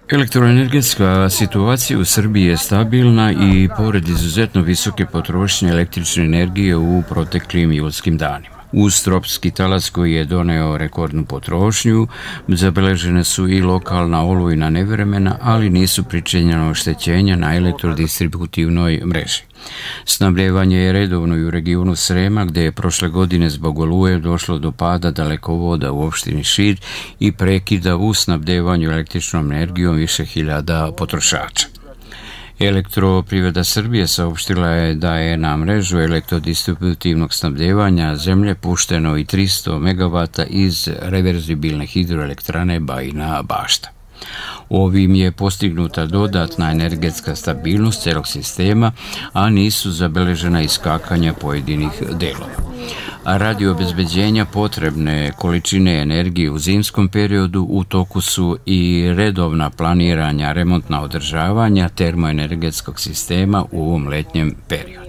Elektroenergetska situacija u Srbiji je stabilna i pored izuzetno visoke potrošnje električne energije u proteklim julskim danima. Uz tropski talas koji je doneo rekordnu potrošnju, zabeležene su i lokalna olujna nevremena, ali nisu pričinjena oštećenja na elektrodistributivnoj mreži. Snabdevanje je redovno i u regionu Srema, gde je prošle godine zbog oluje došlo do pada dalekovoda u opštini Šid i prekida u snabdevanju električnom energijom više hiljada potrošača. Elektroprivreda Srbije saopštila je da je na mrežu elektrodistributivnog snabdevanja zemlje pušteno i 300 MW iz reverzibilne hidroelektrane Bajina Bašta. Ovim je postignuta dodatna energetska stabilnost celog sistema, a nisu zabeležena iskakanja pojedinih delova. Radi obezbeđenja potrebne količine energije u zimskom periodu u toku su i redovna planiranja remontna održavanja termoenergetskog sistema u ovom letnjem periodu.